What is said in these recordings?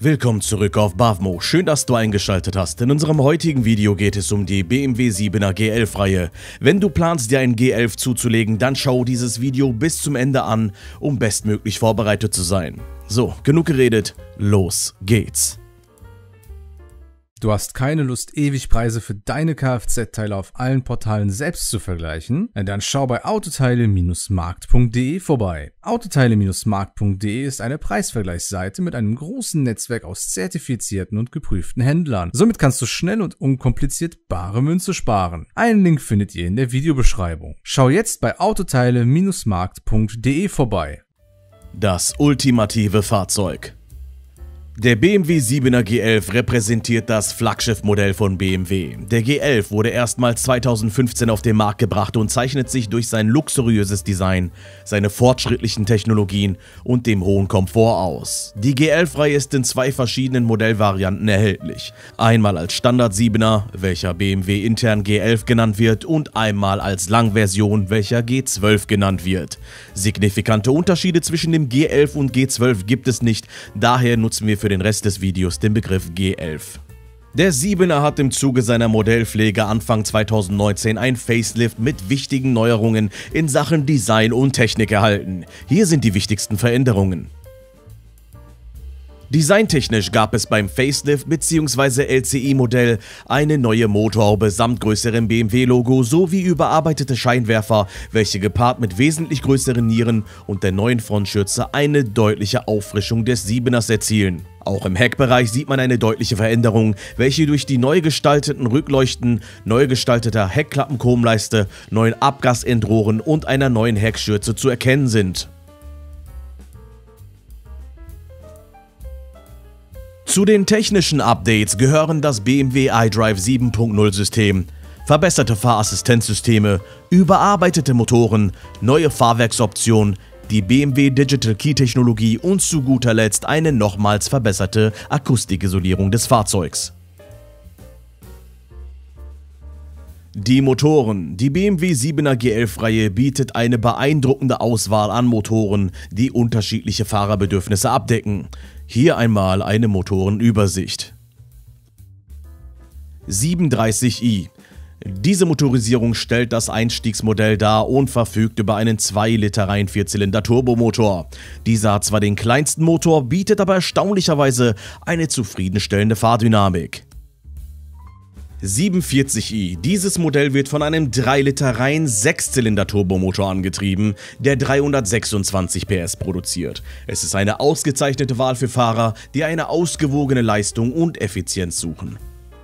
Willkommen zurück auf Bavmo, schön, dass du eingeschaltet hast. In unserem heutigen Video geht es um die BMW 7er G11-Reihe. Wenn du planst, dir einen G11 zuzulegen, dann schau dieses Video bis zum Ende an, um bestmöglich vorbereitet zu sein. So, genug geredet, los geht's. Du hast keine Lust, ewig Preise für deine Kfz-Teile auf allen Portalen selbst zu vergleichen? Dann schau bei autoteile-markt.de vorbei. Autoteile-markt.de ist eine Preisvergleichsseite mit einem großen Netzwerk aus zertifizierten und geprüften Händlern. Somit kannst du schnell und unkompliziert bare Münze sparen. Einen Link findet ihr in der Videobeschreibung. Schau jetzt bei autoteile-markt.de vorbei. Das ultimative Fahrzeug. Der BMW 7er G11 repräsentiert das Flaggschiffmodell von BMW. Der G11 wurde erstmals 2015 auf den Markt gebracht und zeichnet sich durch sein luxuriöses Design, seine fortschrittlichen Technologien und dem hohen Komfort aus. Die G11-Reihe ist in zwei verschiedenen Modellvarianten erhältlich. Einmal als Standard 7er, welcher BMW intern G11 genannt wird, und einmal als Langversion, welcher G12 genannt wird. Signifikante Unterschiede zwischen dem G11 und G12 gibt es nicht, daher nutzen wir für den Rest des Videos den Begriff G11. Der 7er hat im Zuge seiner Modellpflege Anfang 2019 ein Facelift mit wichtigen Neuerungen in Sachen Design und Technik erhalten. Hier sind die wichtigsten Veränderungen. Designtechnisch gab es beim Facelift bzw. LCI-Modell eine neue Motorhaube samt größerem BMW-Logo sowie überarbeitete Scheinwerfer, welche gepaart mit wesentlich größeren Nieren und der neuen Frontschürze eine deutliche Auffrischung des 7ers erzielen. Auch im Heckbereich sieht man eine deutliche Veränderung, welche durch die neu gestalteten Rückleuchten, neu gestalteter Heckklappenchromleiste, neuen Abgasendrohren und einer neuen Heckschürze zu erkennen sind. Zu den technischen Updates gehören das BMW iDrive 7.0 System, verbesserte Fahrassistenzsysteme, überarbeitete Motoren, neue Fahrwerksoptionen, die BMW Digital Key Technologie und zu guter Letzt eine nochmals verbesserte Akusticisolierung des Fahrzeugs. Die Motoren. Die BMW 7er G11-Reihe bietet eine beeindruckende Auswahl an Motoren, die unterschiedliche Fahrerbedürfnisse abdecken. Hier einmal eine Motorenübersicht. 730i. Diese Motorisierung stellt das Einstiegsmodell dar und verfügt über einen 2 Liter Rein-Vierzylinder-Turbomotor. Dieser hat zwar den kleinsten Motor, bietet aber erstaunlicherweise eine zufriedenstellende Fahrdynamik. 47i. Dieses Modell wird von einem 3 Liter rein 6-Zylinder-Turbomotor angetrieben, der 326 PS produziert. Es ist eine ausgezeichnete Wahl für Fahrer, die eine ausgewogene Leistung und Effizienz suchen.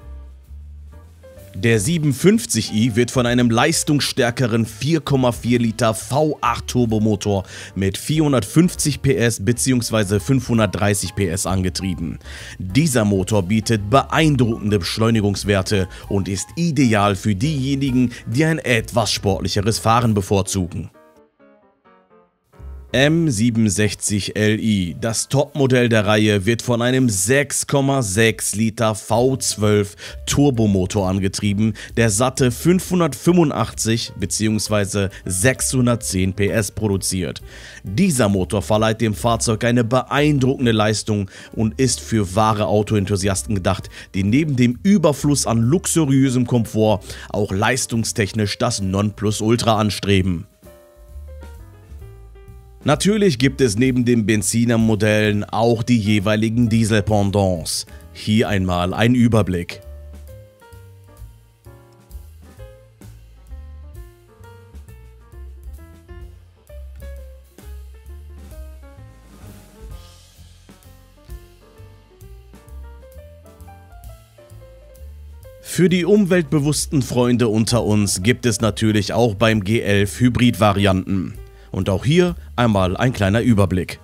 Der 750i wird von einem leistungsstärkeren 4,4 Liter V8 Turbomotor mit 450 PS bzw. 530 PS angetrieben. Dieser Motor bietet beeindruckende Beschleunigungswerte und ist ideal für diejenigen, die ein etwas sportlicheres Fahren bevorzugen. M67Li, das Topmodell der Reihe, wird von einem 6,6 Liter V12 Turbomotor angetrieben, der satte 585 bzw. 610 PS produziert. Dieser Motor verleiht dem Fahrzeug eine beeindruckende Leistung und ist für wahre Autoenthusiasten gedacht, die neben dem Überfluss an luxuriösem Komfort auch leistungstechnisch das Nonplusultra anstreben. Natürlich gibt es neben den Benzinermodellen auch die jeweiligen Diesel-Pendants. Hier einmal ein Überblick. Für die umweltbewussten Freunde unter uns gibt es natürlich auch beim G11 Hybrid-Varianten. Und auch hier einmal ein kleiner Überblick.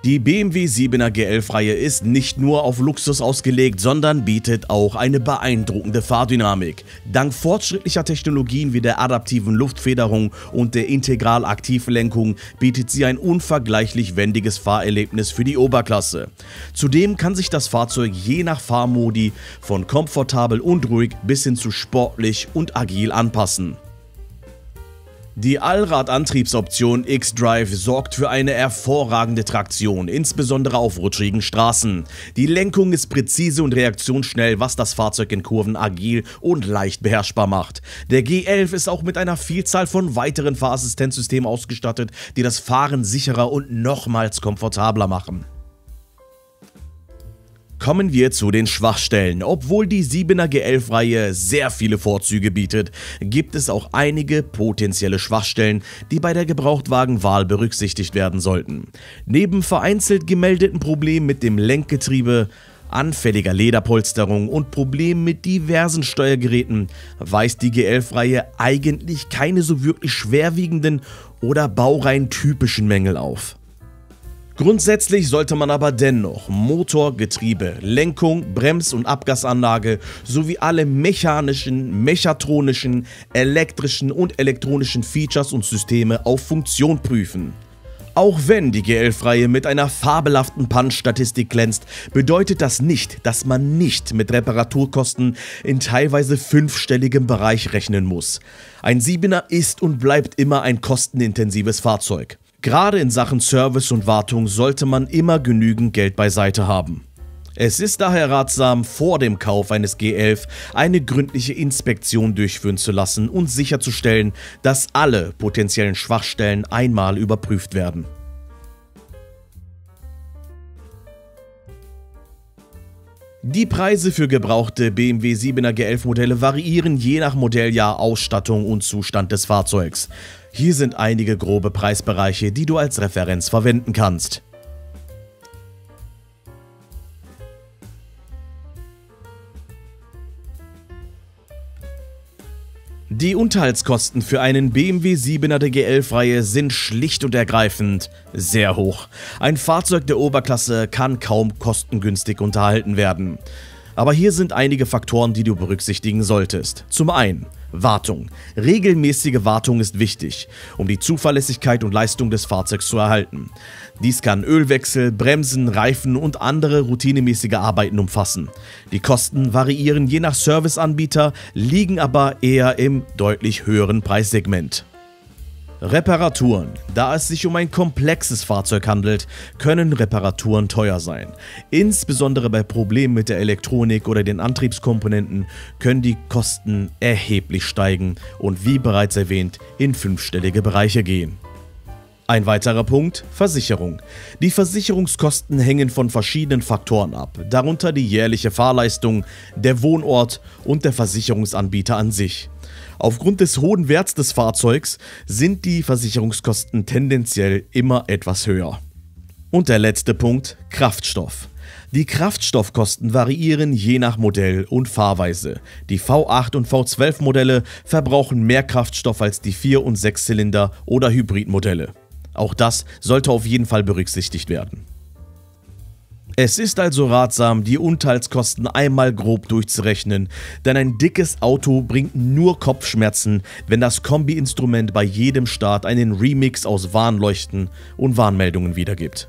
Die BMW 7er G11-Reihe ist nicht nur auf Luxus ausgelegt, sondern bietet auch eine beeindruckende Fahrdynamik. Dank fortschrittlicher Technologien wie der adaptiven Luftfederung und der Integralaktivlenkung bietet sie ein unvergleichlich wendiges Fahrerlebnis für die Oberklasse. Zudem kann sich das Fahrzeug je nach Fahrmodi von komfortabel und ruhig bis hin zu sportlich und agil anpassen. Die Allradantriebsoption X-Drive sorgt für eine hervorragende Traktion, insbesondere auf rutschigen Straßen. Die Lenkung ist präzise und reaktionsschnell, was das Fahrzeug in Kurven agil und leicht beherrschbar macht. Der G11 ist auch mit einer Vielzahl von weiteren Fahrassistenzsystemen ausgestattet, die das Fahren sicherer und nochmals komfortabler machen. Kommen wir zu den Schwachstellen. Obwohl die 7er G11-Reihe sehr viele Vorzüge bietet, gibt es auch einige potenzielle Schwachstellen, die bei der Gebrauchtwagenwahl berücksichtigt werden sollten. Neben vereinzelt gemeldeten Problemen mit dem Lenkgetriebe, anfälliger Lederpolsterung und Problemen mit diversen Steuergeräten weist die G11-Reihe eigentlich keine so wirklich schwerwiegenden oder baurein typischen Mängel auf. Grundsätzlich sollte man aber dennoch Motor, Getriebe, Lenkung, Brems- und Abgasanlage sowie alle mechanischen, mechatronischen, elektrischen und elektronischen Features und Systeme auf Funktion prüfen. Auch wenn die G11-Reihe mit einer fabelhaften Punch-Statistik glänzt, bedeutet das nicht, dass man nicht mit Reparaturkosten in teilweise fünfstelligem Bereich rechnen muss. Ein 7er ist und bleibt immer ein kostenintensives Fahrzeug. Gerade in Sachen Service und Wartung sollte man immer genügend Geld beiseite haben. Es ist daher ratsam, vor dem Kauf eines G11 eine gründliche Inspektion durchführen zu lassen und sicherzustellen, dass alle potenziellen Schwachstellen einmal überprüft werden. Die Preise für gebrauchte BMW 7er G11 Modelle variieren je nach Modelljahr, Ausstattung und Zustand des Fahrzeugs. Hier sind einige grobe Preisbereiche, die du als Referenz verwenden kannst. Die Unterhaltskosten für einen BMW 7er der G11-Reihe sind schlicht und ergreifend sehr hoch. Ein Fahrzeug der Oberklasse kann kaum kostengünstig unterhalten werden. Aber hier sind einige Faktoren, die du berücksichtigen solltest. Zum einen Wartung. Regelmäßige Wartung ist wichtig, um die Zuverlässigkeit und Leistung des Fahrzeugs zu erhalten. Dies kann Ölwechsel, Bremsen, Reifen und andere routinemäßige Arbeiten umfassen. Die Kosten variieren je nach Serviceanbieter, liegen aber eher im deutlich höheren Preissegment. Reparaturen. Da es sich um ein komplexes Fahrzeug handelt, können Reparaturen teuer sein. Insbesondere bei Problemen mit der Elektronik oder den Antriebskomponenten können die Kosten erheblich steigen und wie bereits erwähnt in fünfstellige Bereiche gehen. Ein weiterer Punkt: Versicherung. Die Versicherungskosten hängen von verschiedenen Faktoren ab, darunter die jährliche Fahrleistung, der Wohnort und der Versicherungsanbieter an sich. Aufgrund des hohen Werts des Fahrzeugs sind die Versicherungskosten tendenziell immer etwas höher. Und der letzte Punkt: Kraftstoff. Die Kraftstoffkosten variieren je nach Modell und Fahrweise. Die V8 und V12 Modelle verbrauchen mehr Kraftstoff als die 4- und 6-Zylinder- oder Hybridmodelle. Auch das sollte auf jeden Fall berücksichtigt werden. Es ist also ratsam, die Unterhaltskosten einmal grob durchzurechnen, denn ein dickes Auto bringt nur Kopfschmerzen, wenn das Kombi-Instrument bei jedem Start einen Remix aus Warnleuchten und Warnmeldungen wiedergibt.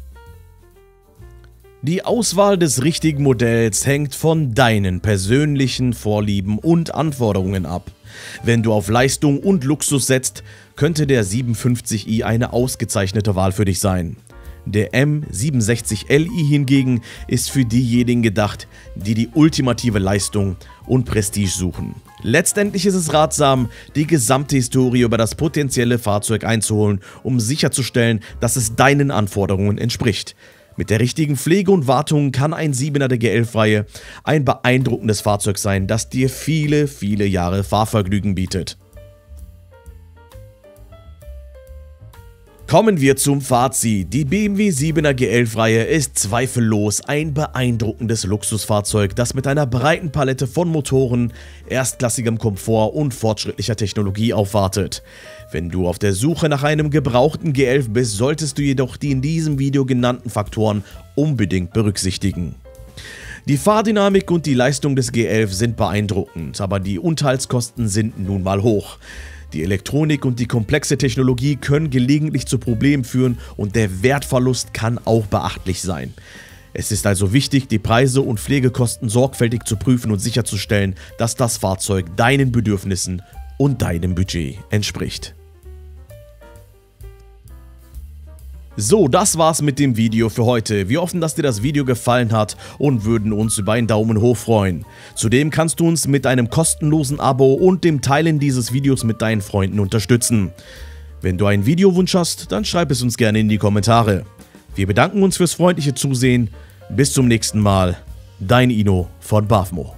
Die Auswahl des richtigen Modells hängt von deinen persönlichen Vorlieben und Anforderungen ab. Wenn du auf Leistung und Luxus setzt, könnte der 750i eine ausgezeichnete Wahl für dich sein. Der M67 Li hingegen ist für diejenigen gedacht, die die ultimative Leistung und Prestige suchen. Letztendlich ist es ratsam, die gesamte Historie über das potenzielle Fahrzeug einzuholen, um sicherzustellen, dass es deinen Anforderungen entspricht. Mit der richtigen Pflege und Wartung kann ein 7er der G11-Reihe ein beeindruckendes Fahrzeug sein, das dir viele, viele Jahre Fahrvergnügen bietet. Kommen wir zum Fazit. Die BMW 7er G11-Reihe ist zweifellos ein beeindruckendes Luxusfahrzeug, das mit einer breiten Palette von Motoren, erstklassigem Komfort und fortschrittlicher Technologie aufwartet. Wenn du auf der Suche nach einem gebrauchten G11 bist, solltest du jedoch die in diesem Video genannten Faktoren unbedingt berücksichtigen. Die Fahrdynamik und die Leistung des G11 sind beeindruckend, aber die Unterhaltskosten sind nun mal hoch. Die Elektronik und die komplexe Technologie können gelegentlich zu Problemen führen und der Wertverlust kann auch beachtlich sein. Es ist also wichtig, die Preise und Pflegekosten sorgfältig zu prüfen und sicherzustellen, dass das Fahrzeug deinen Bedürfnissen und deinem Budget entspricht. So, das war's mit dem Video für heute. Wir hoffen, dass dir das Video gefallen hat und würden uns über einen Daumen hoch freuen. Zudem kannst du uns mit einem kostenlosen Abo und dem Teilen dieses Videos mit deinen Freunden unterstützen. Wenn du einen Videowunsch hast, dann schreib es uns gerne in die Kommentare. Wir bedanken uns fürs freundliche Zusehen. Bis zum nächsten Mal. Dein Ino von BAFMO.